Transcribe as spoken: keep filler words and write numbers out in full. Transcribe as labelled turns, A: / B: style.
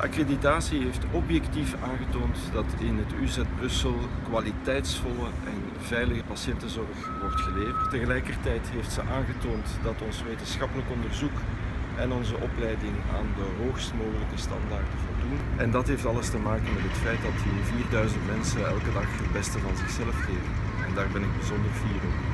A: accreditatie heeft objectief aangetoond dat in het U Z Brussel kwaliteitsvolle en veilige patiëntenzorg wordt geleverd. Tegelijkertijd heeft ze aangetoond dat ons wetenschappelijk onderzoek en onze opleiding aan de hoogst mogelijke standaarden voldoen. En dat heeft alles te maken met het feit dat hier vierduizend mensen elke dag het beste van zichzelf geven. En daar ben ik bijzonder fier op.